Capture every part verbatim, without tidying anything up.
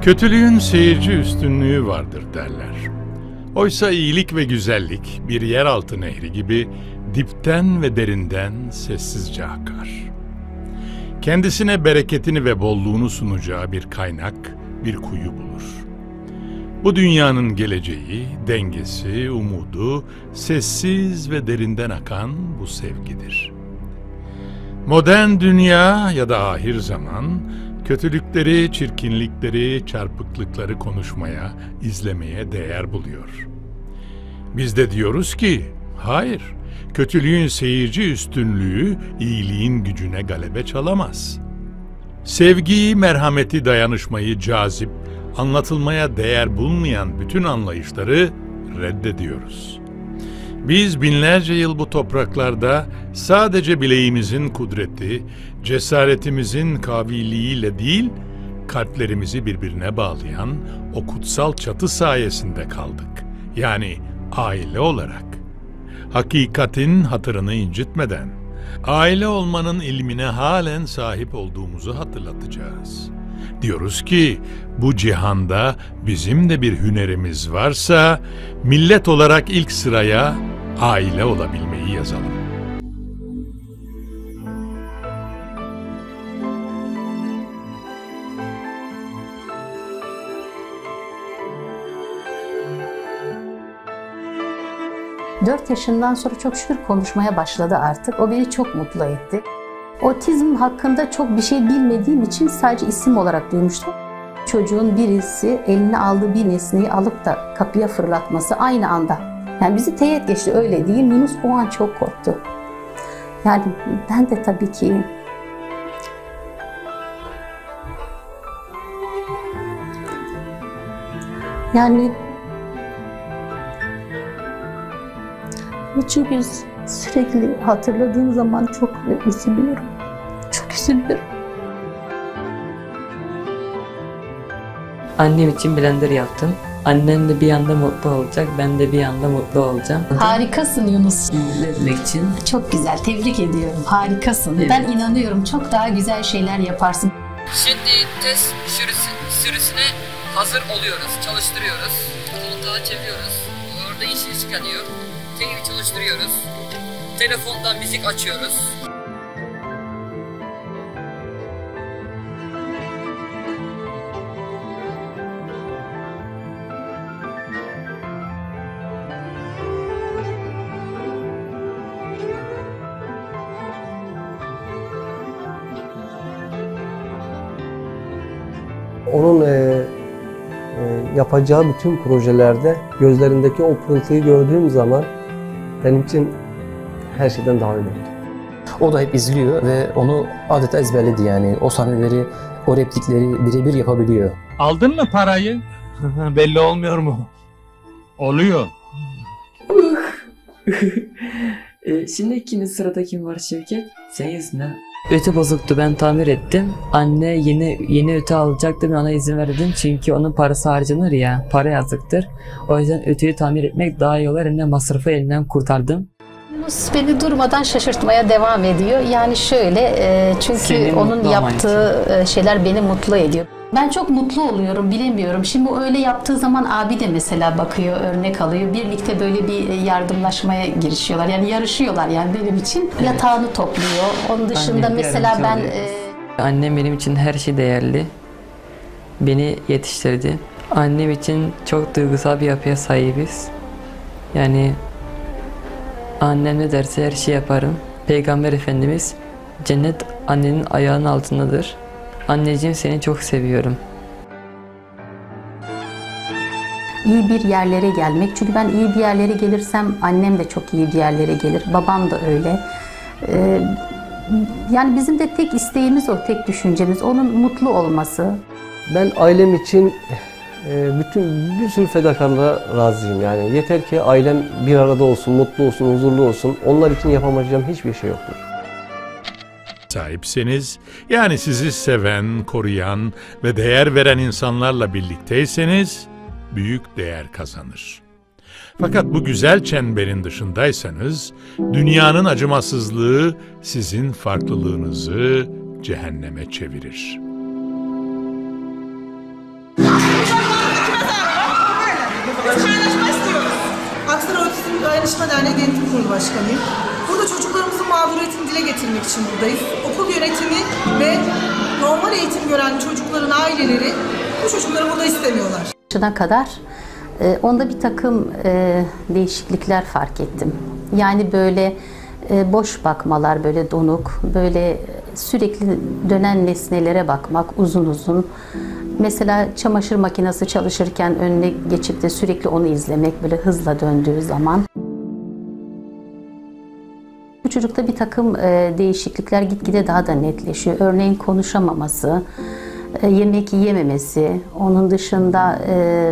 Kötülüğün seyirci üstünlüğü vardır derler. Oysa iyilik ve güzellik bir yeraltı nehri gibi dipten ve derinden sessizce akar. Kendisine bereketini ve bolluğunu sunacağı bir kaynak, bir kuyu bulur. Bu dünyanın geleceği, dengesi, umudu, sessiz ve derinden akan bu sevgidir. Modern dünya ya da ahir zaman, kötülükleri, çirkinlikleri, çarpıklıkları konuşmaya, izlemeye değer buluyor. Biz de diyoruz ki, hayır, kötülüğün seyirci üstünlüğü iyiliğin gücüne galebe çalamaz. Sevgiyi, merhameti, dayanışmayı cazip, anlatılmaya değer bulmayan bütün anlayışları reddediyoruz. Biz binlerce yıl bu topraklarda sadece bileğimizin kudreti, cesaretimizin kaviliğiyle değil, kalplerimizi birbirine bağlayan o kutsal çatı sayesinde kaldık. Yani aile olarak. Hakikatin hatırını incitmeden, aile olmanın ilmine halen sahip olduğumuzu hatırlatacağız. Diyoruz ki bu cihanda bizim de bir hünerimiz varsa millet olarak ilk sıraya aile olabilmeyi yazalım. Dört yaşından sonra çok şükür konuşmaya başladı artık. O beni çok mutlu etti. Otizm hakkında çok bir şey bilmediğim için sadece isim olarak duymuştum. Çocuğun birisi eline aldığı bir nesneyi alıp da kapıya fırlatması aynı anda. Yani bizi teğet geçti, öyle değil. Yunus o an çok korktu. Yani ben de tabii ki yani çünkü sürekli hatırladığım zaman çok üzülüyorum. Çok üzülüyorum. Annem için blender yaptım. Annem de bir anda mutlu olacak, ben de bir anda mutlu olacağım. Harikasın Yunus. Mutlu etmek için. Çok güzel, tebrik ediyorum. Harikasın. Evet. Ben inanıyorum çok daha güzel şeyler yaparsın. Şimdi test sürüsü, sürüsüne hazır oluyoruz, çalıştırıyoruz. Kontağı çeviriyoruz. Orada işi çıkarıyor. Teknik çalıştırıyoruz. Telefondan müzik açıyoruz. Onun e, e, yapacağı bütün projelerde gözlerindeki o pırıltıyı gördüğüm zaman benim için her şeyden daha önemli. O da hep izliyor ve onu adeta ezberledi yani. O sahneleri, o replikleri birebir yapabiliyor. Aldın mı parayı? Belli olmuyor mu? Oluyor. e, şimdi ikinci sırada kim var Şevket? Sen yüzünden. Ötü bozuktu, ben tamir ettim. Anne yeni yeni ötü alacaktı, ben ona izin verdim çünkü onun parası harcanır ya, para yazıktır. O yüzden ötüyü tamir etmek daha iyi olur, hem de masrafı elinden kurtardım. Yunus beni durmadan şaşırtmaya devam ediyor. Yani şöyle, e, çünkü Senin onun yaptığı için. şeyler beni mutlu ediyor. Ben çok mutlu oluyorum, bilemiyorum. Şimdi o öyle yaptığı zaman abi de mesela bakıyor, örnek alıyor. Birlikte böyle bir yardımlaşmaya girişiyorlar. Yani yarışıyorlar yani benim için. Evet. Yatağını topluyor. Onun dışında Annem mesela ben... E... Annem benim için her şey değerli. Beni yetiştirdi. Annem için çok duygusal bir yapıya sahibiz. Yani annem ne derse her şey yaparım. Peygamber Efendimiz, cennet annenin ayağının altındadır. Anneciğim, seni çok seviyorum. İyi bir yerlere gelmek. Çünkü ben iyi bir yerlere gelirsem annem de çok iyi bir yerlere gelir. Babam da öyle. Ee, yani bizim de tek isteğimiz o, tek düşüncemiz. Onun mutlu olması. Ben ailem için e, bütün bir sürü fedakarlığa razıyım. Yani yeter ki ailem bir arada olsun, mutlu olsun, huzurlu olsun. Onlar için yapamayacağım hiçbir şey yoktur. Sahipseniz, yani sizi seven, koruyan ve değer veren insanlarla birlikteyseniz büyük değer kazanır. Fakat bu güzel çemberin dışındaysanız dünyanın acımasızlığı sizin farklılığınızı cehenneme çevirir. Dayanışma Derneği Denetim Kurulu Başkanıyım. Burada çocuklarımızın mağduriyetini dile getirmek için buradayız. Okul yönetimi ve normal eğitim gören çocukların aileleri bu çocukları burada istemiyorlar. Yaşına kadar e, onda bir takım e, değişiklikler fark ettim. Yani böyle e, boş bakmalar, böyle donuk, böyle sürekli dönen nesnelere bakmak, uzun uzun. Mesela çamaşır makinesi çalışırken önüne geçip de sürekli onu izlemek, böyle hızla döndüğü zaman. Bu çocukta bir takım e, değişiklikler gitgide daha da netleşiyor. Örneğin konuşamaması, e, yemek yiyememesi, onun dışında e,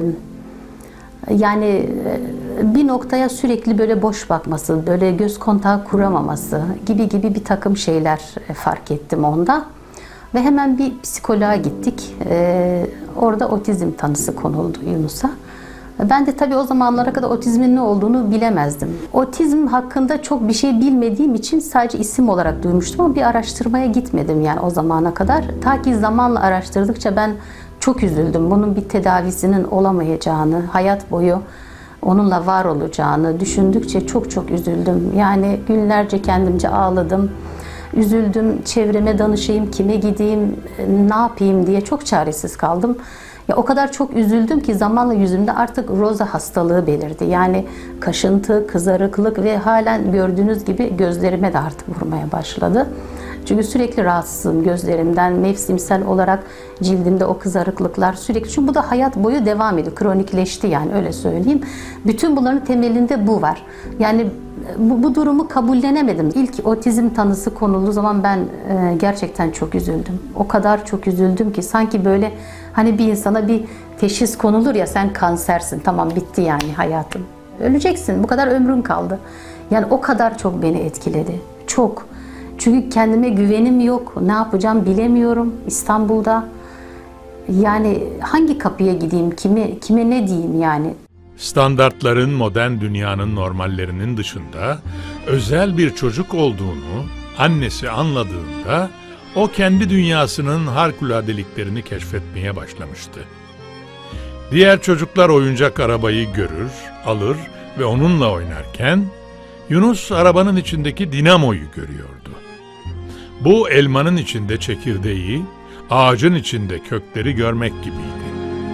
yani e, bir noktaya sürekli böyle boş bakması, böyle göz kontağı kuramaması gibi gibi bir takım şeyler e, fark ettim onda. Ve hemen bir psikoloğa gittik. Ee, orada otizm tanısı konuldu Yunus'a. Ben de tabii o zamanlara kadar otizmin ne olduğunu bilemezdim. Otizm hakkında çok bir şey bilmediğim için sadece isim olarak duymuştum ama bir araştırmaya gitmedim yani o zamana kadar. Ta ki zamanla araştırdıkça ben çok üzüldüm. Bunun bir tedavisinin olamayacağını, hayat boyu onunla var olacağını düşündükçe çok çok üzüldüm. Yani günlerce kendimce ağladım. Üzüldüm, çevreme danışayım, kime gideyim, ne yapayım diye çok çaresiz kaldım. Ya o kadar çok üzüldüm ki zamanla yüzümde artık roza hastalığı belirdi. Yani kaşıntı, kızarıklık ve halen gördüğünüz gibi gözlerime de artık vurmaya başladı. Çünkü sürekli rahatsızım gözlerimden, mevsimsel olarak cildimde o kızarıklıklar sürekli. Çünkü bu da hayat boyu devam ediyor, kronikleşti yani öyle söyleyeyim. Bütün bunların temelinde bu var. Yani bu, bu durumu kabullenemedim. İlk otizm tanısı konulduğu zaman ben e, gerçekten çok üzüldüm. O kadar çok üzüldüm ki sanki böyle hani bir insana bir teşhis konulur ya sen kansersin, tamam bitti yani hayatın. Öleceksin, bu kadar ömrün kaldı. Yani o kadar çok beni etkiledi, çok. Çünkü kendime güvenim yok, ne yapacağım bilemiyorum İstanbul'da. Yani hangi kapıya gideyim, kime, kime ne diyeyim yani. Standartların modern dünyanın normallerinin dışında özel bir çocuk olduğunu annesi anladığında o kendi dünyasının harikuladeliklerini keşfetmeye başlamıştı. Diğer çocuklar oyuncak arabayı görür, alır ve onunla oynarken Yunus arabanın içindeki dinamoyu görüyordu. Bu elmanın içinde çekirdeği, ağacın içinde kökleri görmek gibiydi.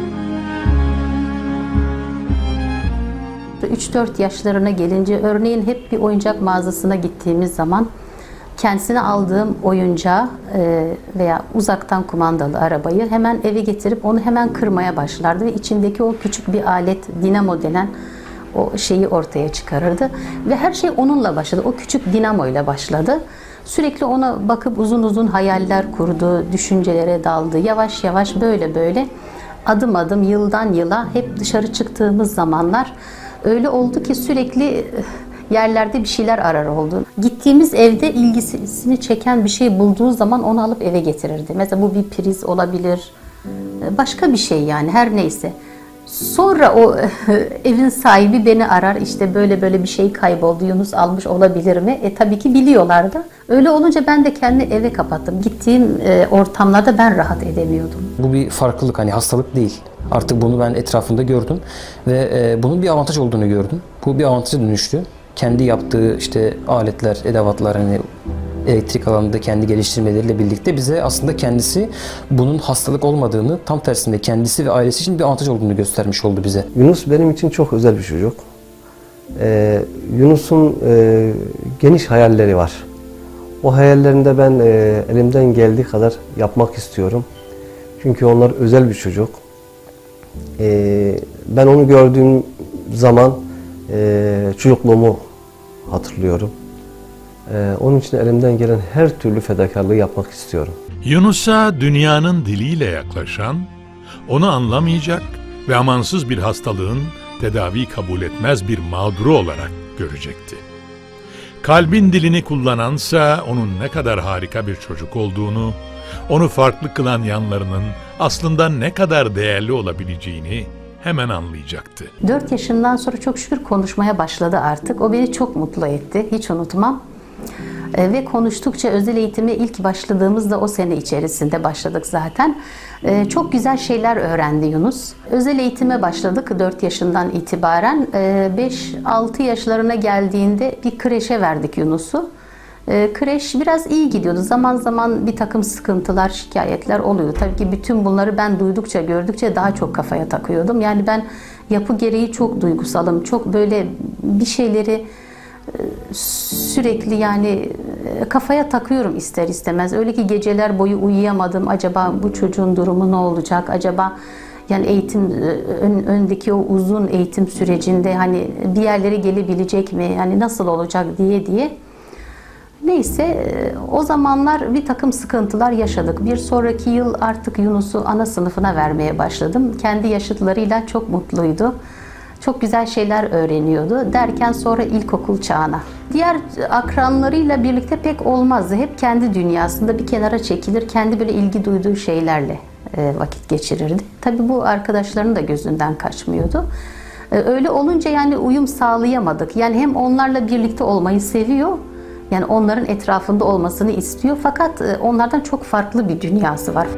üç dört yaşlarına gelince örneğin hep bir oyuncak mağazasına gittiğimiz zaman kendisine aldığım oyuncağı veya uzaktan kumandalı arabayı hemen eve getirip onu hemen kırmaya başlardı ve içindeki o küçük bir alet, dinamo denen o şeyi ortaya çıkarırdı ve her şey onunla başladı. O küçük dinamoyla başladı. Sürekli ona bakıp uzun uzun hayaller kurdu, düşüncelere daldı. Yavaş yavaş böyle böyle adım adım yıldan yıla hep dışarı çıktığımız zamanlar öyle oldu ki sürekli yerlerde bir şeyler arar oldu. Gittiğimiz evde ilgisini çeken bir şey bulduğu zaman onu alıp eve getirirdi. Mesela bu bir priz olabilir, başka bir şey yani her neyse. Sonra o evin sahibi beni arar, işte böyle böyle bir şey kayboldu, Yunus almış olabilir mi? E tabii ki biliyorlardı. Öyle olunca ben de kendimi eve kapattım. Gittiğim e, ortamlarda ben rahat edemiyordum. Bu bir farklılık, hani hastalık değil. Artık bunu ben etrafında gördüm ve e, bunun bir avantaj olduğunu gördüm. Bu bir avantaja dönüştü. Kendi yaptığı işte aletler, edevatlar, hani elektrik alanında kendi geliştirmeleriyle birlikte bize aslında kendisi bunun hastalık olmadığını, tam tersinde kendisi ve ailesi için bir avantaj olduğunu göstermiş oldu bize. Yunus benim için çok özel bir çocuk. Ee, Yunus'un e, geniş hayalleri var. O hayallerinde ben e, elimden geldiği kadar yapmak istiyorum. Çünkü onlar özel bir çocuk. Ee, ben onu gördüğüm zaman e, çocukluğumu hatırlıyorum. Ee, onun için elimden gelen her türlü fedakarlığı yapmak istiyorum. Yunus'a dünyanın diliyle yaklaşan, onu anlamayacak ve amansız bir hastalığın tedavi kabul etmez bir mağduru olarak görecekti. Kalbin dilini kullanansa onun ne kadar harika bir çocuk olduğunu, onu farklı kılan yanlarının aslında ne kadar değerli olabileceğini hemen anlayacaktı. dört yaşından sonra çok şükür konuşmaya başladı artık. O beni çok mutlu etti, hiç unutmam. E, ve konuştukça özel eğitime ilk başladığımızda o sene içerisinde başladık zaten. E, çok güzel şeyler öğrendi Yunus. Özel eğitime başladık dört yaşından itibaren. E, beş altı yaşlarına geldiğinde bir kreşe verdik Yunus'u. E, kreş biraz iyi gidiyordu. Zaman zaman bir takım sıkıntılar, şikayetler oluyordu. Tabii ki bütün bunları ben duydukça, gördükçe daha çok kafaya takıyordum. Yani ben yapı gereği çok duygusalım. Çok böyle bir şeyleri sürekli yani kafaya takıyorum ister istemez. Öyle ki geceler boyu uyuyamadım. Acaba bu çocuğun durumu ne olacak? Acaba yani eğitim ön, öndeki o uzun eğitim sürecinde hani bir yerlere gelebilecek mi? Yani nasıl olacak diye diye. Neyse o zamanlar bir takım sıkıntılar yaşadık. Bir sonraki yıl artık Yunus'u ana sınıfına vermeye başladım. Kendi yaşıtlarıyla çok mutluydu. Çok güzel şeyler öğreniyordu. Derken sonra ilkokul çağına. Diğer akranlarıyla birlikte pek olmazdı. Hep kendi dünyasında bir kenara çekilir, kendi böyle ilgi duyduğu şeylerle vakit geçirirdi. Tabii bu arkadaşlarının da gözünden kaçmıyordu. Öyle olunca yani uyum sağlayamadık. Yani hem onlarla birlikte olmayı seviyor, yani onların etrafında olmasını istiyor. Fakat onlardan çok farklı bir dünyası var.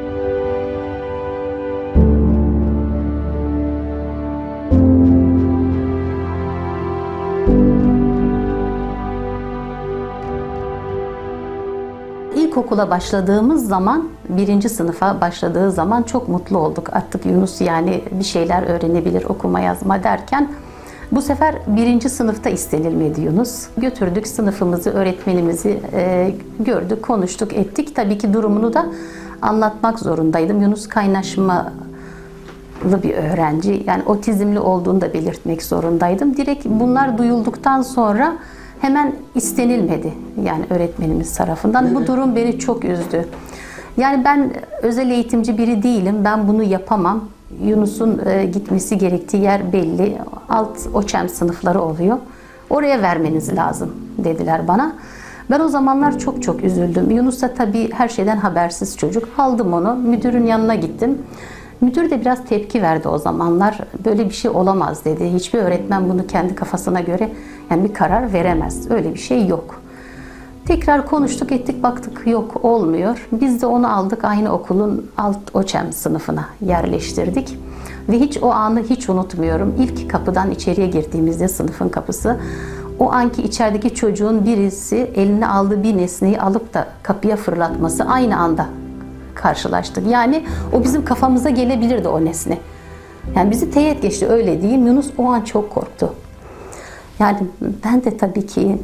İlkokula başladığımız zaman, birinci sınıfa başladığı zaman çok mutlu olduk. Artık Yunus yani bir şeyler öğrenebilir, okuma yazma derken bu sefer birinci sınıfta istenilmedi Yunus. Götürdük sınıfımızı, öğretmenimizi e, gördük, konuştuk, ettik. Tabii ki durumunu da anlatmak zorundaydım. Yunus kaynaşmalı bir öğrenci, yani otizmli olduğunu da belirtmek zorundaydım. Direkt bunlar duyulduktan sonra hemen istenilmedi yani öğretmenimiz tarafından. Bu durum beni çok üzdü. Yani ben özel eğitimci biri değilim, ben bunu yapamam. Yunus'un gitmesi gerektiği yer belli. Alt OÇEM sınıfları oluyor. Oraya vermeniz lazım dediler bana. Ben o zamanlar çok çok üzüldüm. Yunus da tabii her şeyden habersiz çocuk. Aldım onu, müdürün yanına gittim. Müdür de biraz tepki verdi o zamanlar. Böyle bir şey olamaz dedi. Hiçbir öğretmen bunu kendi kafasına göre yani bir karar veremez. Öyle bir şey yok. Tekrar konuştuk ettik, baktık yok, olmuyor. Biz de onu aldık, aynı okulun alt OÇEM sınıfına yerleştirdik. Ve hiç o anı hiç unutmuyorum. İlk kapıdan içeriye girdiğimizde, sınıfın kapısı, o anki içerideki çocuğun birisi eline aldığı bir nesneyi alıp da kapıya fırlatması, aynı anda karşılaştık. Yani o bizim kafamıza gelebilirdi o nesne. Yani bizi teğet geçti, öyle diyeyim. Yunus o an çok korktu. Yani ben de tabii ki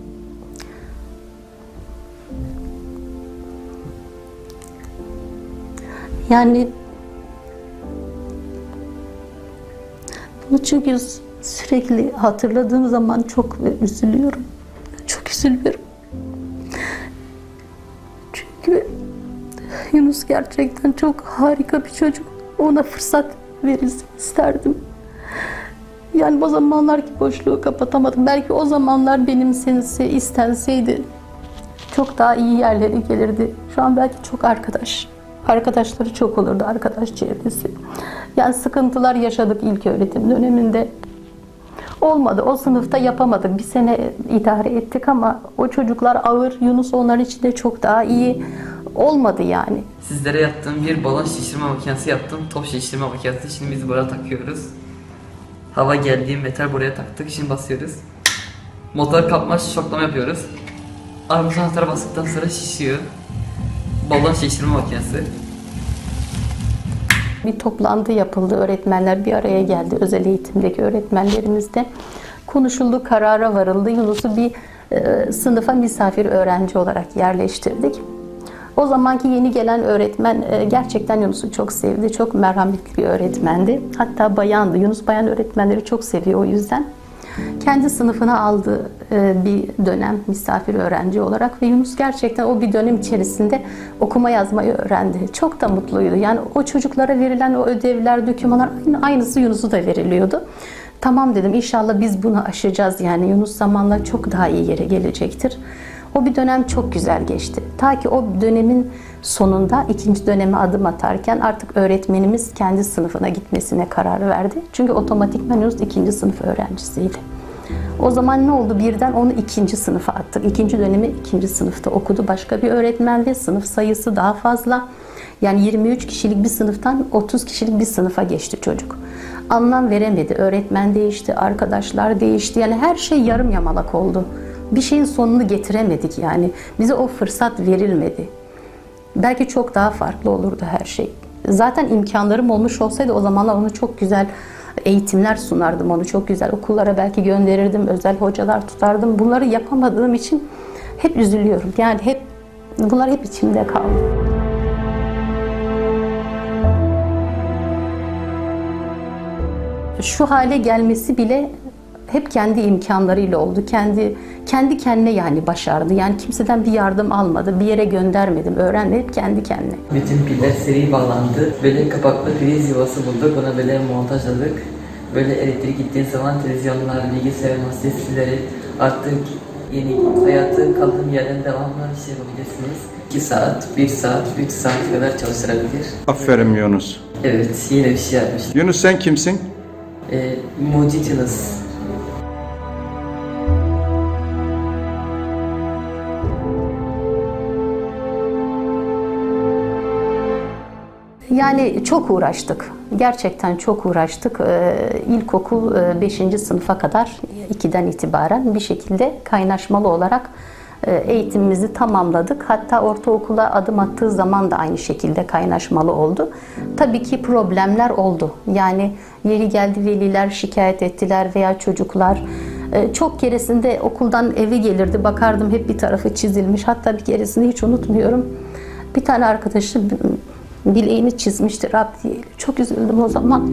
yani bunu çünkü sürekli hatırladığım zaman çok üzülüyorum. Çok üzülüyorum. Çünkü Yunus gerçekten çok harika bir çocuk. Ona fırsat verilsin isterdim. Yani o zamanlarki boşluğu kapatamadım. Belki o zamanlar benimsense, istenseydi çok daha iyi yerlere gelirdi. Şu an belki çok arkadaş. Arkadaşları çok olurdu, arkadaş çevresi. Yani sıkıntılar yaşadık ilk öğretim döneminde. Olmadı, o sınıfta yapamadık. Bir sene idare ettik ama o çocuklar ağır, Yunus onların içinde çok daha iyi. Olmadı yani. Sizlere yaptığım bir balon şişirme makinesi yaptım. Top şişirme makinesi. Şimdi biz buraya takıyoruz. Hava geldiği metal buraya taktık. Şimdi basıyoruz. Motor kapma şoklama yapıyoruz. Armut anahtarı bastıktan sonra şişiyor. Balon şişirme makinesi. Bir toplantı yapıldı. Öğretmenler bir araya geldi. Özel eğitimdeki öğretmenlerimiz de. Konuşuldu, karara varıldı. Yunus'u bir e, sınıfa misafir öğrenci olarak yerleştirdik. O zamanki yeni gelen öğretmen e, gerçekten Yunus'u çok sevdi. Çok merhametli bir öğretmendi. Hatta bayandı. Yunus bayan öğretmenleri çok seviyor o yüzden. Kendi sınıfına aldı e, bir dönem misafir öğrenci olarak ve Yunus gerçekten o bir dönem içerisinde okuma yazmayı öğrendi. Çok da mutluydu. Yani o çocuklara verilen o ödevler, dokümanlar aynısı Yunus'u da veriliyordu. Tamam dedim, inşallah biz bunu aşacağız. Yani Yunus zamanla çok daha iyi yere gelecektir. O bir dönem çok güzel geçti. Ta ki o dönemin sonunda ikinci döneme adım atarken artık öğretmenimiz kendi sınıfına gitmesine karar verdi. Çünkü otomatikman Yunus ikinci sınıf öğrencisiydi. O zaman ne oldu? Birden onu ikinci sınıfa attık. İkinci dönemi ikinci sınıfta okudu. Başka bir öğretmenle sınıf sayısı daha fazla. Yani yirmi üç kişilik bir sınıftan otuz kişilik bir sınıfa geçti çocuk. Anlam veremedi. Öğretmen değişti, arkadaşlar değişti. Yani her şey yarım yamalak oldu. Bir şeyin sonunu getiremedik yani. Bize o fırsat verilmedi. Belki çok daha farklı olurdu her şey. Zaten imkanlarım olmuş olsaydı o zamanlar onu çok güzel eğitimler sunardım. Onu çok güzel okullara belki gönderirdim. Özel hocalar tutardım. Bunları yapamadığım için hep üzülüyorum. Yani hep bunlar hep içimde kaldı. Şu hale gelmesi bile hep kendi imkanlarıyla oldu. Kendi kendi kendine yani başardı. Yani kimseden bir yardım almadı. Bir yere göndermedim. Öğrenme hep kendi kendine. Bütün piller seri bağlandı. Böyle kapaklı priz yuvası bulduk. Ona böyle montajladık. Böyle elektrik gittiği zaman televizyonlar, bilgisayar masasları artık yeni hayatı kaldığım yerden devamlı şey yapabilirsiniz. iki saat, bir saat, üç saat kadar çalıştırabilir. Aferin Yunus. Evet, yine bir şey yapmıştım. Yunus sen kimsin? Ee, Mucit Yunus. Yani çok uğraştık. Gerçekten çok uğraştık. Ee, İlkokul beşinci sınıfa kadar ikiden itibaren bir şekilde kaynaşmalı olarak eğitimimizi tamamladık. Hatta ortaokula adım attığı zaman da aynı şekilde kaynaşmalı oldu. Tabii ki problemler oldu. Yani yeri geldi veliler şikayet ettiler veya çocuklar. Çok keresinde okuldan eve gelirdi. Bakardım hep bir tarafı çizilmiş. Hatta bir keresini hiç unutmuyorum. Bir tane arkadaşım bileğini çizmişti Rab diye. Çok üzüldüm o zaman.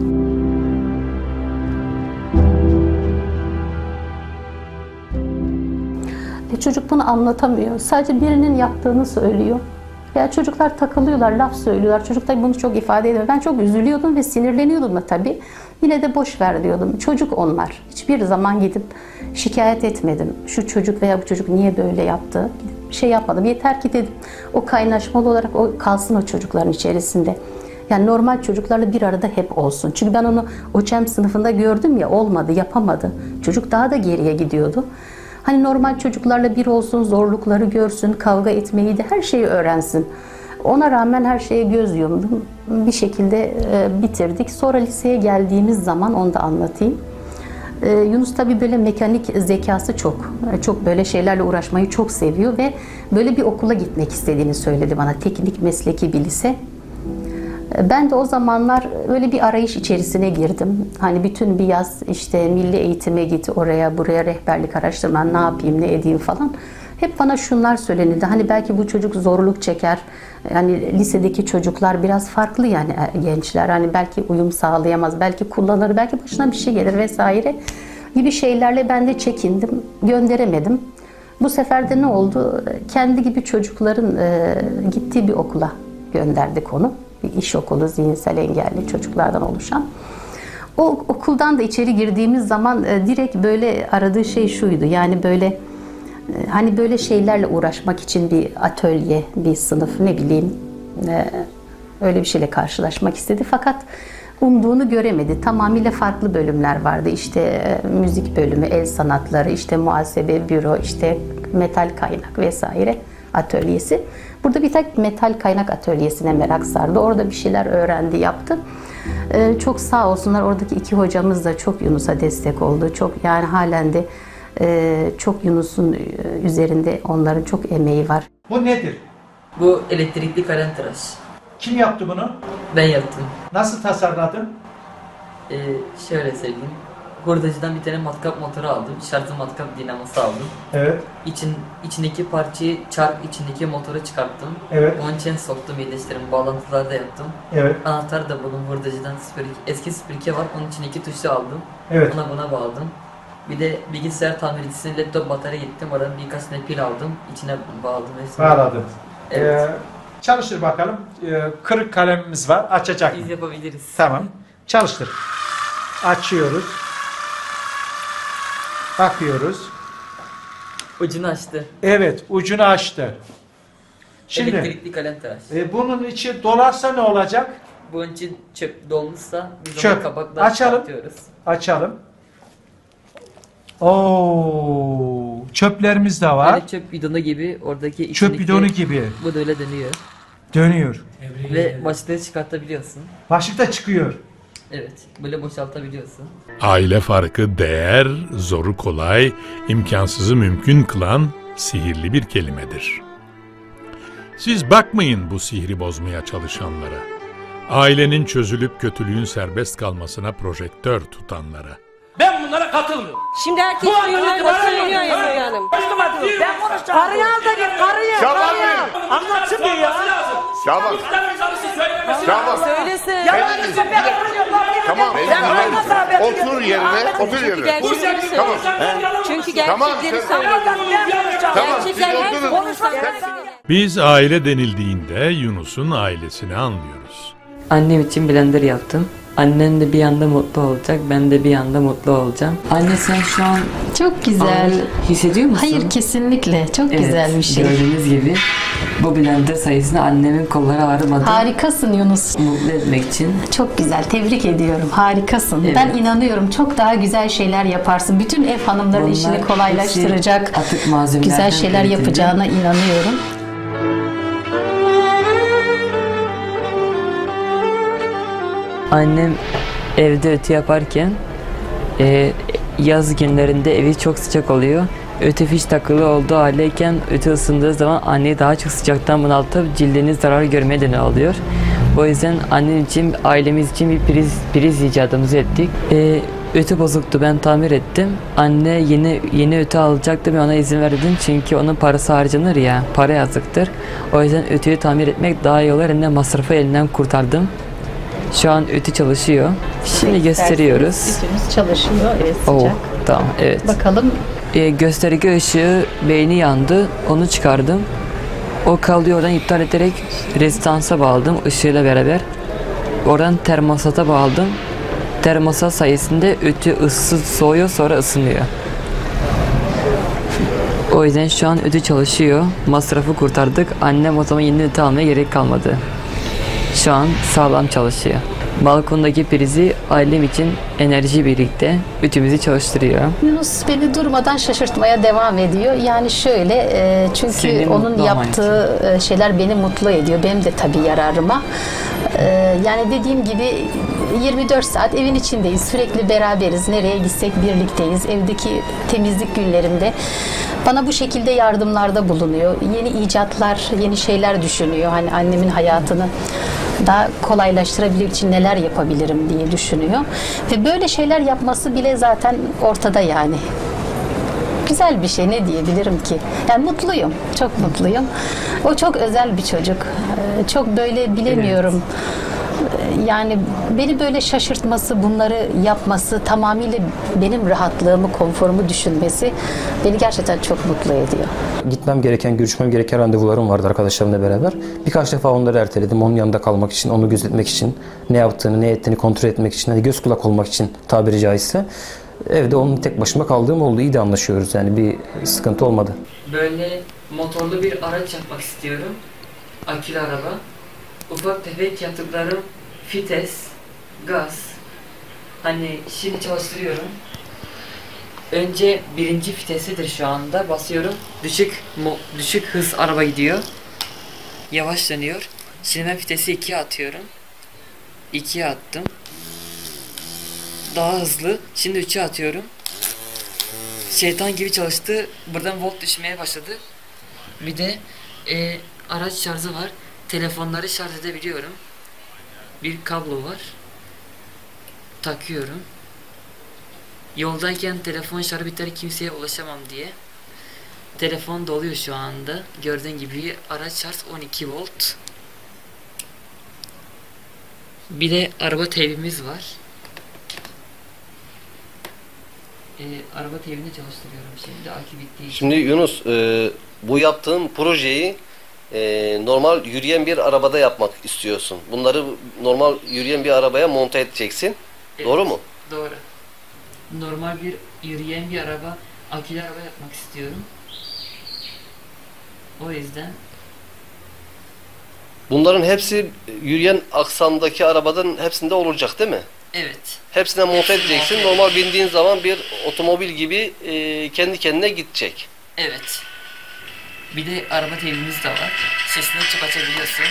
E çocuk bunu anlatamıyor. Sadece birinin yaptığını söylüyor. Veya çocuklar takılıyorlar, laf söylüyorlar. Çocuk tabii bunu çok ifade ediyor. Ben çok üzülüyordum ve sinirleniyordum da tabii. Yine de boş ver diyordum. Çocuk onlar. Hiçbir zaman gidip şikayet etmedim. Şu çocuk veya bu çocuk niye böyle yaptı? Bir şey yapmadım. Yeter ki dedim o kaynaşmalı olarak o kalsın o çocukların içerisinde. Yani normal çocuklarla bir arada hep olsun. Çünkü ben onu OÇEM sınıfında gördüm ya olmadı, yapamadı. Çocuk daha da geriye gidiyordu. Hani normal çocuklarla bir olsun, zorlukları görsün, kavga etmeyi de her şeyi öğrensin. Ona rağmen her şeye göz yumdum. Bir şekilde e, bitirdik. Sonra liseye geldiğimiz zaman onu da anlatayım. E, Yunus tabii böyle mekanik zekası çok. E, çok böyle şeylerle uğraşmayı çok seviyor ve böyle bir okula gitmek istediğini söyledi bana. Teknik mesleki bir lise. E, ben de o zamanlar öyle bir arayış içerisine girdim. Hani bütün bir yaz işte milli eğitime git, oraya buraya rehberlik araştırma, ne yapayım, ne edeyim falan. Hep bana şunlar söylenildi. Hani belki bu çocuk zorluk çeker. Yani lisedeki çocuklar biraz farklı yani gençler. Hani belki uyum sağlayamaz, belki kullanır, belki başına bir şey gelir vesaire gibi şeylerle ben de çekindim. Gönderemedim. Bu sefer de ne oldu? Kendi gibi çocukların e, gittiği bir okula gönderdik onu. Bir iş okulu, zihinsel engelli çocuklardan oluşan. O okuldan da içeri girdiğimiz zaman e, direkt böyle aradığı şey şuydu. Yani böyle hani böyle şeylerle uğraşmak için bir atölye, bir sınıf ne bileyim öyle bir şeyle karşılaşmak istedi. Fakat umduğunu göremedi. Tamamıyla farklı bölümler vardı. İşte müzik bölümü, el sanatları, işte muhasebe, büro, işte metal kaynak vesaire atölyesi. Burada bir tek metal kaynak atölyesine merak sardı. Orada bir şeyler öğrendi, yaptı. Çok sağ olsunlar oradaki iki hocamız da çok Yunus'a destek oldu. Çok yani halen de Ee, çok Yunus'un üzerinde onların çok emeği var. Bu nedir? Bu elektrikli kalem tıraş. Kim yaptı bunu? Ben yaptım. Nasıl tasarladın? Ee, şöyle söyleyeyim. Hurdacıdan bir tane matkap motoru aldım. Şarjlı matkap dinamosu aldım. Evet. İçin, içindeki parçayı çarp içindeki motoru çıkarttım. Evet. Onun için soktum iyileştirdim. Bağlantıları da yaptım. Evet. Anahtar da buldum hurdacıdan. Süpürge, eski süpürge var. Onun için iki tuşlu aldım. Evet. Ona buna bağladım. Bir de bilgisayar tamircisine laptop batarya gittim. Oradan birkaç tane pil aldım. İçine bağladım. Hepsini. Bağladım. Evet. Ee, çalıştır bakalım. Ee, kırık kalemimiz var. Açacak mı? Biz yapabiliriz. Tamam. Çalıştır. Açıyoruz. Bakıyoruz. Ucunu açtı. Evet. Ucunu açtı. Şimdi Elektrikli kalem tıraş. e, bunun içi dolarsa ne olacak? Bunun için çöp dolmuşsa biz Çöp. onu kapakla Açalım. çıkartıyoruz. Açalım. Oo, çöplerimiz de var. Yani çöp bidonu gibi oradaki Çöp içindeki- bidonu gibi Bu da öyle dönüyor. dönüyor. Ve başlığı çıkartabiliyorsun. Başlık da çıkıyor. Evet, böyle boşaltabiliyorsun. Aile farkı değer, zoru kolay, imkansızı mümkün kılan sihirli bir kelimedir. Siz bakmayın bu sihri bozmaya çalışanlara. Ailenin çözülüp kötülüğün serbest kalmasına projektör tutanlara. Ben bunlara katılmıyorum. Şimdi herkes Bu yönetiyor söylüyor ya Nuriye Hanım. Ben konuşacağım. Karıyı al da git karıyı. Şaban karıyı al. Bey. Anlatsın bir ya. Şaban. Şaban. Söylesin. Yalan Tamam. Otur yerine, otur yerine. Gerçekleri Tamam. söyledi. Çünkü Tamam, gerçekleri sen- söyledi. Tamam, Gerçekler siz her oturun. konuşsan. Biz aile denildiğinde Yunus'un ailesini anlıyoruz. Annem için blender yaptım. Annem de bir anda mutlu olacak, ben de bir anda mutlu olacağım. Anne sen şu an Çok güzel. ağır hissediyor musun? Hayır, kesinlikle. Çok Evet, güzel bir şey. gördüğünüz gibi bu blender sayesinde annemin kolları ağrımadı. Harikasın Yunus. Mutlu etmek için. Çok güzel. Tebrik ediyorum. Harikasın. Evet. Ben inanıyorum. Çok daha güzel şeyler yaparsın. Bütün ev hanımların Bunlar işini hepsi kolaylaştıracak atık malzemelerden güzel şeyler üretildi. yapacağına inanıyorum. Annem evde ütü yaparken e, yaz günlerinde evi çok sıcak oluyor. Ütü fiş takılı olduğu haldeyken ütü ısındığı zaman anneyi daha çok sıcaktan bunaltıp cildinin zarar görmeye neden oluyor. O yüzden annem için, ailemiz için bir priz, priz icadımızı ettik. E, ütü bozuktu, ben tamir ettim. Anne yeni yeni ütü alacaktı, ben ona izin verdim çünkü onun parası harcanır ya, para yazıktır. O yüzden ütüyü tamir etmek daha iyi olur, hem de masrafı elinden kurtardım. Şu an ütü çalışıyor. Şimdi gösteriyoruz. Ütümüz çalışıyor. Evet, Oo, sıcak. tamam, evet. Bakalım. Ee, gösterge ışığı beyni yandı. Onu çıkardım. O kabloyu oradan iptal ederek rezistansa bağladım ışığıyla beraber. Oradan termosata bağladım. Termostat sayesinde ütü ısı soğuyor, sonra ısınıyor. O yüzden şu an ütü çalışıyor. Masrafı kurtardık. Annem o zaman yeni ütü almaya gerek kalmadı. Şu an sağlam çalışıyor. Balkondaki prizi ailem için enerji birlikte ütümüzü çalıştırıyor. Yunus beni durmadan şaşırtmaya devam ediyor. Yani şöyle, e, çünkü Seni onun mutlu olman yaptığı e, şeyler beni mutlu ediyor. Benim de tabii yararıma. E, yani dediğim gibi yirmi dört saat evin içindeyiz. Sürekli beraberiz. Nereye gitsek birlikteyiz. Evdeki temizlik günlerimde bana bu şekilde yardımlarda bulunuyor. Yeni icatlar, yeni şeyler düşünüyor. Hani annemin hayatını daha kolaylaştırabilmek için neler yapabilirim diye düşünüyor. Ve böyle şeyler yapması bile zaten ortada yani. Güzel bir şey, ne diyebilirim ki? Yani mutluyum, çok mutluyum. O çok özel bir çocuk. Ee, Çok böyle bilemiyorum. Ee, Yani beni böyle şaşırtması, bunları yapması, tamamıyla benim rahatlığımı, konforumu düşünmesi beni gerçekten çok mutlu ediyor. Gitmem gereken, görüşmem gereken randevularım vardı arkadaşlarımla beraber. Birkaç defa onları erteledim. Onun yanında kalmak için, onu gözetmek için, ne yaptığını, ne ettiğini kontrol etmek için, hani göz kulak olmak için tabiri caizse. Evde onun tek başıma kaldığım oldu. İyi de anlaşıyoruz, yani bir sıkıntı olmadı. Böyle motorlu bir araç yapmak istiyorum. Akülü araba. Ufak tefek yaptıklarım fites, gaz. Hani şimdi çalıştırıyorum. Önce birinci vitesidir şu anda. Basıyorum. Düşük mo- düşük hız araba gidiyor. Yavaş dönüyor. Şimdi ben vitesi ikiye atıyorum. ikiye attım. Daha hızlı. Şimdi üçe atıyorum. Şeytan gibi çalıştı. Buradan volt düşmeye başladı. Bir de e, araç şarjı var. Telefonları şarj edebiliyorum. Bir kablo var. Takıyorum. Yoldayken telefon şarjı biter, kimseye ulaşamam diye. Telefon doluyor şu anda. Gördüğün gibi araç şarj on iki volt. Bir de araba teybimiz var. Ee, araba teybini çalıştırıyorum şimdi. Akü bittiği için. Şimdi Yunus, e, bu yaptığın projeyi e, normal yürüyen bir arabada yapmak istiyorsun. Bunları normal yürüyen bir arabaya monte edeceksin. Evet, Doğru mu? Doğru. Normal bir yürüyen bir araba, akülü araba yapmak istiyorum. O yüzden Bunların hepsi yürüyen aksamdaki arabadan hepsinde olacak değil mi? Evet. Hepsine monte edeceksin. Normal bindiğin zaman bir otomobil gibi e, kendi kendine gidecek. Evet. Bir de araba teybimiz de var. Sesini açıp açabiliyorsun.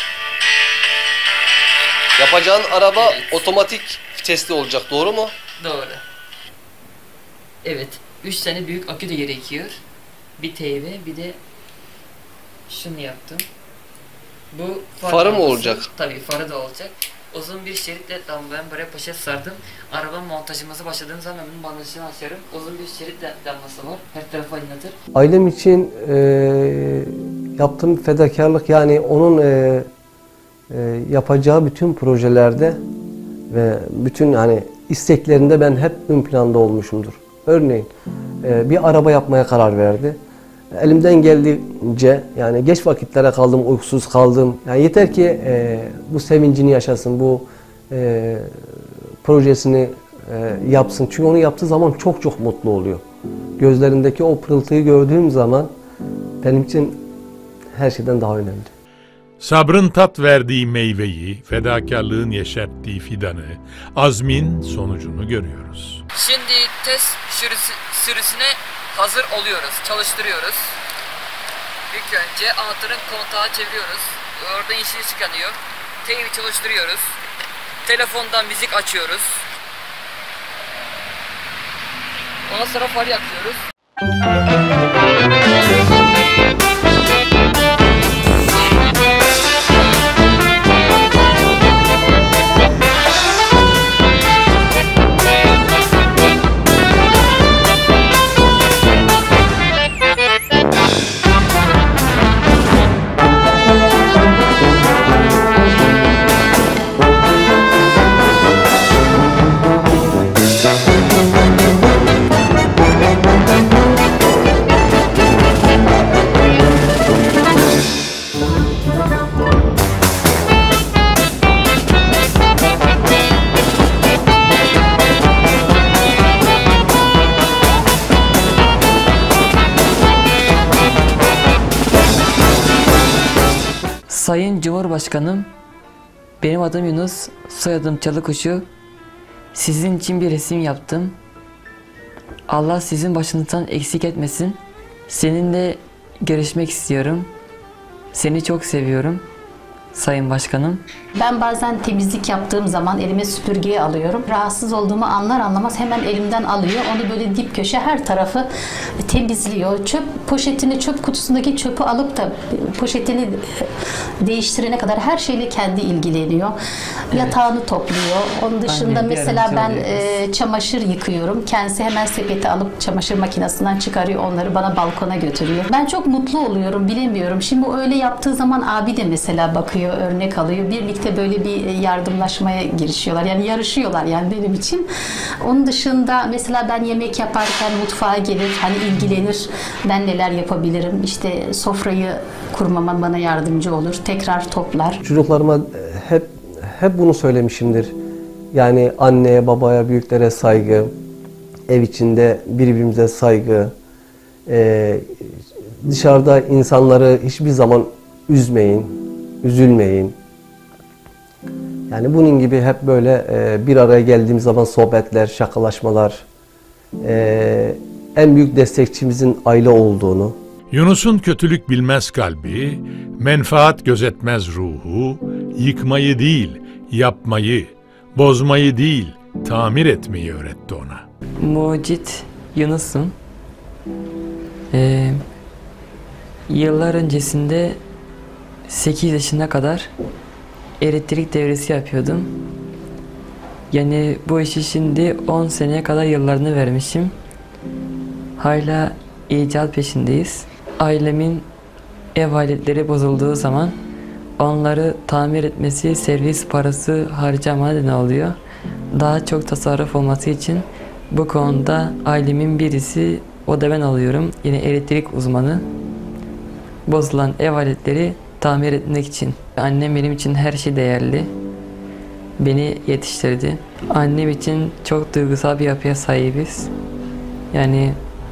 Yapacağın araba Evet. otomatik vitesli olacak, doğru mu? Doğru. Evet. Üç tane büyük akü de gerekiyor. Bir teybe, bir de şunu yaptım. Bu far Farı mı lambası. olacak? Tabii farı da olacak. Uzun bir şeritle lambayı buraya poşet sardım. Araba montajıması başladığım zaman bunun bandajını açarım. Uzun bir şerit lambası var. Her tarafı aydınlatır. Ailem için e, yaptığım fedakarlık, yani onun e, e, yapacağı bütün projelerde ve bütün hani isteklerinde ben hep ön planda olmuşumdur. Örneğin e, bir araba yapmaya karar verdi. Elimden geldiğince, yani geç vakitlere kaldım, uykusuz kaldım. Yani yeter ki e, bu sevincini yaşasın, bu e, projesini e, yapsın. Çünkü onu yaptığı zaman çok çok mutlu oluyor. Gözlerindeki o pırıltıyı gördüğüm zaman benim için her şeyden daha önemli. Sabrın tat verdiği meyveyi, fedakarlığın yeşerttiği fidanı, azmin sonucunu görüyoruz. Şimdi test sürüsü, sürüsüne hazır oluyoruz, çalıştırıyoruz. İlk önce anahtarın kontağı çeviriyoruz. Orada yeşil ışık yanıyor. Teybi çalıştırıyoruz. Telefondan müzik açıyoruz. Ondan sonra far yakıyoruz. Sayın Cumhurbaşkanım, benim adım Yunus, soyadım Çalıkuşu. Sizin için bir resim yaptım. Allah sizin başınızdan eksik etmesin. Seninle görüşmek istiyorum. Seni çok seviyorum, Sayın Başkanım. Ben bazen temizlik yaptığım zaman elime süpürgeyi alıyorum. Rahatsız olduğumu anlar anlamaz hemen elimden alıyor. Onu böyle dip köşe her tarafı temizliyor. Çöp poşetini, çöp kutusundaki çöpü alıp da poşetini değiştirene kadar her şeyle kendi ilgileniyor. Evet. Yatağını topluyor. Onun dışında Aynen, mesela ben e, çamaşır yıkıyorum. Kendisi hemen sepeti alıp çamaşır makinesinden çıkarıyor. Onları bana balkona götürüyor. Ben çok mutlu oluyorum, bilemiyorum. Şimdi öyle yaptığı zaman abi de mesela bakıyor, örnek alıyor. Birlikte böyle bir yardımlaşmaya girişiyorlar. Yani yarışıyorlar yani benim için. Onun dışında mesela ben yemek yaparken mutfağa gelir, hani ilgilenir. Ben neler yapabilirim? İşte sofrayı kurmama bana yardımcı olur. Tekrar toplar. Çocuklarıma hep hep bunu söylemişimdir. Yani anneye, babaya, büyüklere saygı, ev içinde birbirimize saygı, e, dışarıda insanları hiçbir zaman üzmeyin, üzülmeyin. Yani bunun gibi hep böyle e, bir araya geldiğimiz zaman sohbetler, şakalaşmalar, e, en büyük destekçimizin aile olduğunu. Yunus'un kötülük bilmez kalbi, menfaat gözetmez ruhu, yıkmayı değil, yapmayı, bozmayı değil, tamir etmeyi öğretti ona. Mucit Yunus'um. Ee, yıllar öncesinde sekiz yaşına kadar elektrik devresi yapıyordum. Yani bu işi şimdi on seneye kadar yıllarını vermişim. Hala icat peşindeyiz. Ailemin ev aletleri bozulduğu zaman onları tamir etmesi, servis parası harcama neden oluyor. Daha çok tasarruf olması için bu konuda ailemin birisi, o da ben alıyorum. Yine elektrik uzmanı. Bozulan ev aletleri tamir etmek için. Annem benim için her şey değerli. Beni yetiştirdi. Annem için çok duygusal bir yapıya sahibiz. Yani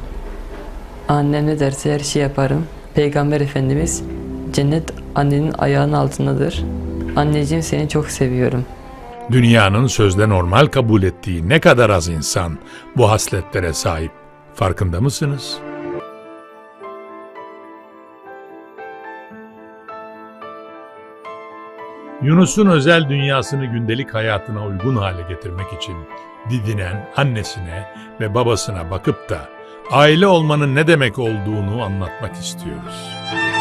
annem ne derse her şey yaparım. Peygamber Efendimiz, cennet annenin ayağının altındadır. Anneciğim, seni çok seviyorum. Dünyanın sözde normal kabul ettiği ne kadar az insan bu hasletlere sahip, farkında mısınız? Yunus'un özel dünyasını gündelik hayatına uygun hale getirmek için didinen annesine ve babasına bakıp da aile olmanın ne demek olduğunu anlatmak istiyoruz.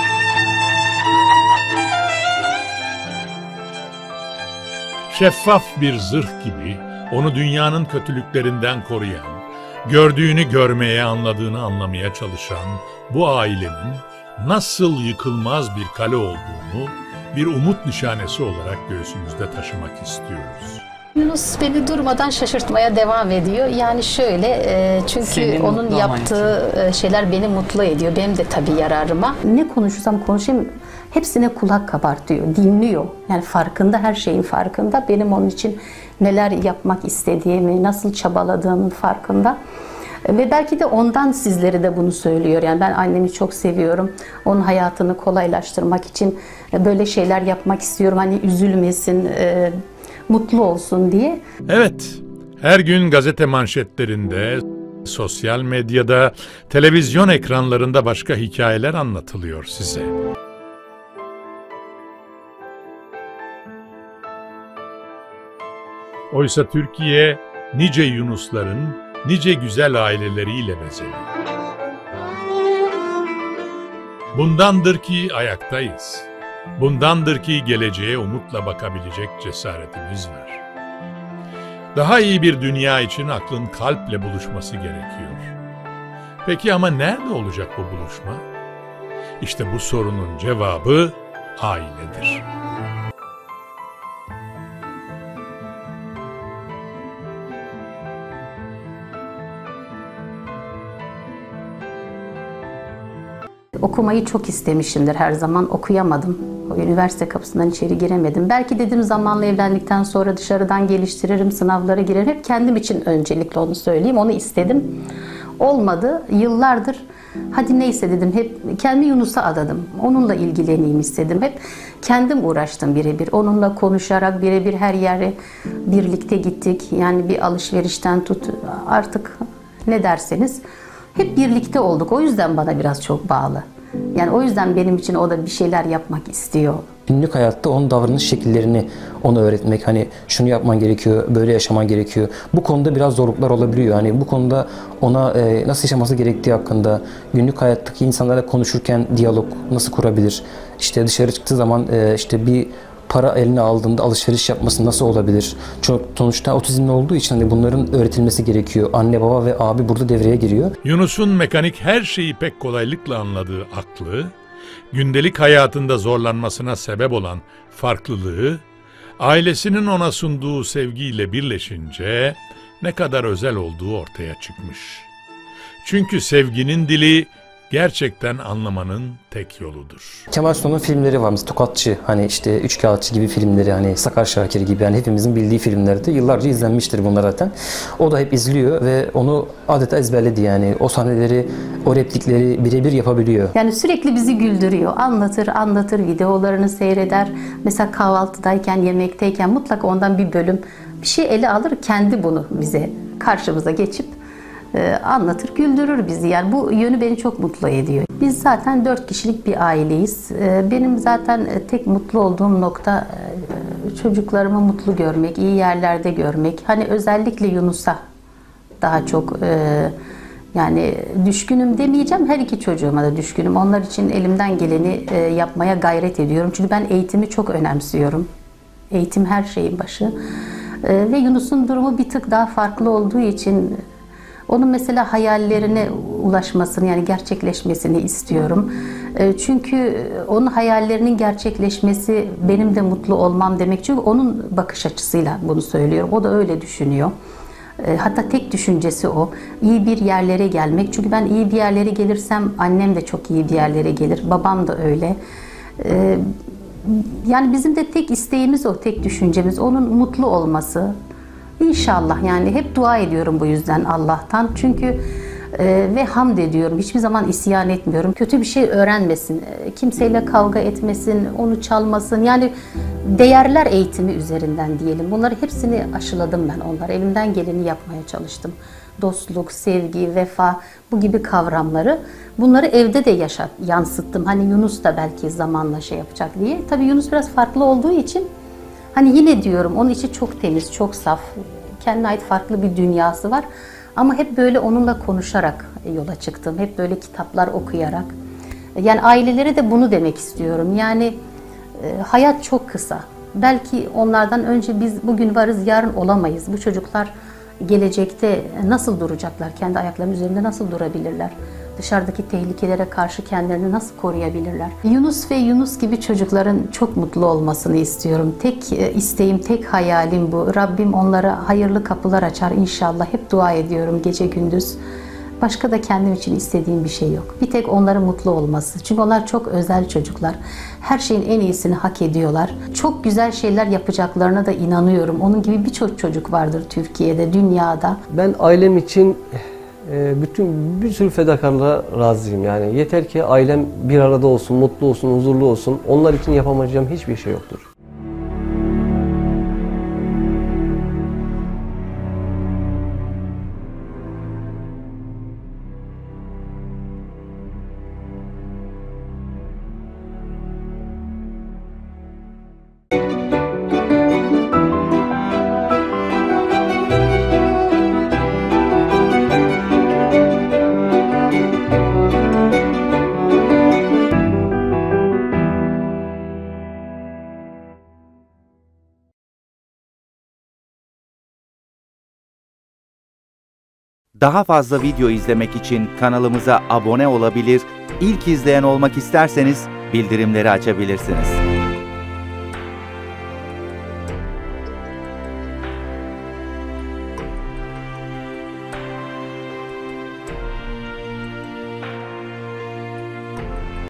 Şeffaf bir zırh gibi onu dünyanın kötülüklerinden koruyan, gördüğünü görmeye, anladığını anlamaya çalışan bu ailenin nasıl yıkılmaz bir kale olduğunu bir umut nişanesi olarak göğsümüzde taşımak istiyoruz. Yunus beni durmadan şaşırtmaya devam ediyor. Yani şöyle, e, çünkü Senin onun mutlu yaptığı e, şeyler beni mutlu ediyor. Benim de tabii yararıma. Ne konuşursam konuşayım hepsine kulak kabartıyor, dinliyor. Yani farkında, her şeyin farkında. Benim onun için neler yapmak istediğimi, nasıl çabaladığımın farkında. Ve belki de ondan sizlere de bunu söylüyor. Yani ben annemi çok seviyorum. Onun hayatını kolaylaştırmak için böyle şeyler yapmak istiyorum. Hani üzülmesin, e, mutlu olsun diye. Evet, her gün gazete manşetlerinde, sosyal medyada, televizyon ekranlarında başka hikayeler anlatılıyor size. Oysa Türkiye nice Yunusların, nice güzel aileleriyle bezeli. Bundandır ki ayaktayız. Bundandır ki geleceğe umutla bakabilecek cesaretimiz var. Daha iyi bir dünya için aklın kalple buluşması gerekiyor. Peki ama nerede olacak bu buluşma? İşte bu sorunun cevabı ailedir. Okumayı çok istemişimdir her zaman. Okuyamadım. O üniversite kapısından içeri giremedim. Belki dedim zamanla evlendikten sonra dışarıdan geliştiririm, sınavlara girerim. Hep kendim için öncelikle onu söyleyeyim. Onu istedim. Olmadı. Yıllardır hadi neyse dedim. Hep kendimi Yunus'a adadım. Onunla ilgileneyim istedim. Hep kendim uğraştım birebir. Onunla konuşarak birebir her yere birlikte gittik. Yani bir alışverişten tut artık ne derseniz. Hep birlikte olduk. O yüzden bana biraz çok bağlı. Yani o yüzden benim için o da bir şeyler yapmak istiyor. Günlük hayatta onun davranış şekillerini ona öğretmek. Hani şunu yapman gerekiyor, böyle yaşaman gerekiyor. Bu konuda biraz zorluklar olabiliyor. Hani bu konuda ona e, nasıl yaşaması gerektiği hakkında, günlük hayattaki insanlarla konuşurken diyalog nasıl kurabilir? İşte dışarı çıktığı zaman e, işte bir para eline aldığında alışveriş yapması nasıl olabilir? Çok sonuçta otizmli olduğu için hani bunların öğretilmesi gerekiyor. Anne, baba ve abi burada devreye giriyor. Yunus'un mekanik her şeyi pek kolaylıkla anladığı aklı, gündelik hayatında zorlanmasına sebep olan farklılığı, ailesinin ona sunduğu sevgiyle birleşince ne kadar özel olduğu ortaya çıkmış. Çünkü sevginin dili gerçekten anlamanın tek yoludur. Kemal Sunal'ın filmleri var. Mesela Tokatçı, hani işte Üçkağıtçı gibi filmleri, hani Sakar Şakir gibi, yani hepimizin bildiği filmlerde yıllarca izlenmiştir bunlar zaten. O da hep izliyor ve onu adeta ezberledi yani. O sahneleri, o replikleri birebir yapabiliyor. Yani sürekli bizi güldürüyor. Anlatır, anlatır, videolarını seyreder. Mesela kahvaltıdayken, yemekteyken mutlaka ondan bir bölüm bir şey ele alır. Kendi bunu bize, karşımıza geçip anlatır, güldürür bizi. Yani bu yönü beni çok mutlu ediyor. Biz zaten dört kişilik bir aileyiz. Benim zaten tek mutlu olduğum nokta çocuklarımı mutlu görmek, iyi yerlerde görmek. Hani özellikle Yunus'a daha çok yani düşkünüm demeyeceğim. Her iki çocuğuma da düşkünüm. Onlar için elimden geleni yapmaya gayret ediyorum. Çünkü ben eğitimi çok önemsiyorum. Eğitim her şeyin başı. Ve Yunus'un durumu bir tık daha farklı olduğu için onun mesela hayallerine ulaşmasını, yani gerçekleşmesini istiyorum. Çünkü onun hayallerinin gerçekleşmesi benim de mutlu olmam demek. Çünkü onun bakış açısıyla bunu söylüyorum. O da öyle düşünüyor. Hatta tek düşüncesi o. İyi bir yerlere gelmek. Çünkü ben iyi bir yerlere gelirsem annem de çok iyi bir yerlere gelir. Babam da öyle. Yani bizim de tek isteğimiz o, tek düşüncemiz. Onun mutlu olması. İnşallah, yani hep dua ediyorum bu yüzden Allah'tan. Çünkü e, ve hamd ediyorum. Hiçbir zaman isyan etmiyorum. Kötü bir şey öğrenmesin. E, kimseyle kavga etmesin, onu çalmasın. Yani değerler eğitimi üzerinden diyelim. Bunları hepsini aşıladım ben onlara. Elimden geleni yapmaya çalıştım. Dostluk, sevgi, vefa, bu gibi kavramları. Bunları evde de yaşat, yansıttım. Hani Yunus da belki zamanla şey yapacak diye. Tabii Yunus biraz farklı olduğu için hani yine diyorum onun içi çok temiz, çok saf. Kendine ait farklı bir dünyası var. Ama hep böyle onunla konuşarak yola çıktım. Hep böyle kitaplar okuyarak. Yani ailelere de bunu demek istiyorum. Yani e, hayat çok kısa. Belki onlardan önce biz bugün varız, yarın olamayız. Bu çocuklar gelecekte nasıl duracaklar? Kendi ayaklarının üzerinde nasıl durabilirler? Dışarıdaki tehlikelere karşı kendilerini nasıl koruyabilirler? Yunus ve Yunus gibi çocukların çok mutlu olmasını istiyorum. Tek isteğim, tek hayalim bu. Rabbim onlara hayırlı kapılar açar inşallah. Hep dua ediyorum gece gündüz. Başka da kendim için istediğim bir şey yok. Bir tek onların mutlu olması. Çünkü onlar çok özel çocuklar. Her şeyin en iyisini hak ediyorlar. Çok güzel şeyler yapacaklarına da inanıyorum. Onun gibi birçok çocuk vardır Türkiye'de, dünyada. Ben ailem için bütün bir sürü fedakarlığa razıyım. Yani yeter ki ailem bir arada olsun, mutlu olsun, huzurlu olsun. Onlar için yapamayacağım hiçbir şey yoktur. Daha fazla video izlemek için kanalımıza abone olabilir, ilk izleyen olmak isterseniz bildirimleri açabilirsiniz.